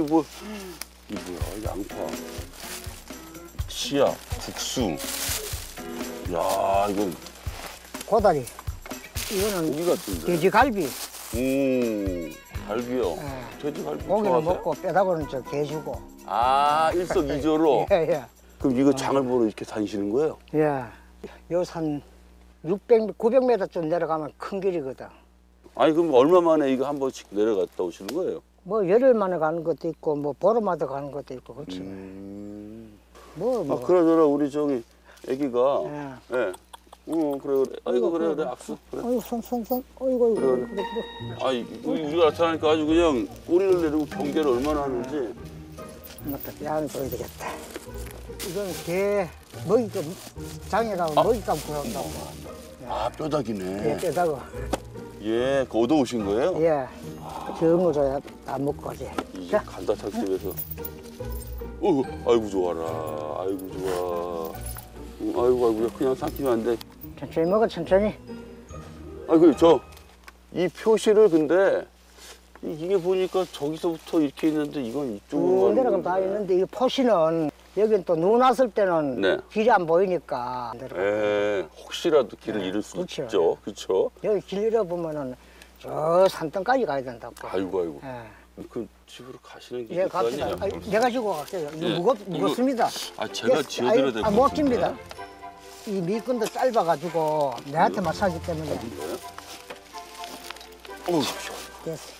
뭐 이거 뭐야? 양파, 치약, 국수. 야 이거 고다리. 이거는 고기 같은데. 돼지갈비. 갈비요. 예. 돼지갈비 고기는 좋아하세요? 먹고 뼈다구는 저 개주고. 아 일석이조로. 예. 그럼 이거 장을 보러 이렇게 다니시는 거예요? 예. 요산 600, 900m쯤 내려가면 큰 길이거든. 아니 그럼 얼마 만에 이거 한 번씩 내려갔다 오시는 거예요? 뭐 열흘 만에 가는 것도 있고 뭐 보름마다 가는 것도 있고 그렇지. 뭐. 아 그러더라 우리 저기 애기가. 예. 예. 그래. 아이고 그래 악수. 그래. 아이고 손. 어이구 그래. 그래. 아이 우리가 나타나니까 아주 그냥 꼬리를 내리고 경계를 얼마나 하는지. 맞다. 야는 줘야 되겠다. 이건 개 먹이감 장에 가면 먹이감 구한다고. 아 뼈다귀네. 예, 뼈다구. 예, 그거 얻어오신 거예요? 예. 정을 줘야 다 먹고 가지. 이제 자, 갈다착집에서. 아이고 좋아라. 아이고 좋아. 아이고 그냥 삼키면 안 돼. 천천히 먹어 천천히. 아이고 이 표시를 근데 이게 보니까 저기서부터 이렇게 있는데 이건 이쪽으로 쭉 내려가면 다 있는데 이 포시는 여긴 또 눈 왔을 때는 네. 길이 안 보이니까. 혹시라도 길을 잃을 수 그렇죠. 있죠. 그렇죠? 여기 길 잃어보면은 저 산등까지 가야 된다고. 아이고. 예. 그 집으로 가시는 예, 길이 갑시다. 내가 지고 갈게요. 이거 예. 무겁습니다. 제가 지어드려야 될 것 못 같은데. 집니다. 이 미끈도 짧아가지고 내한테 마사지 때문에. 어우, 됐어.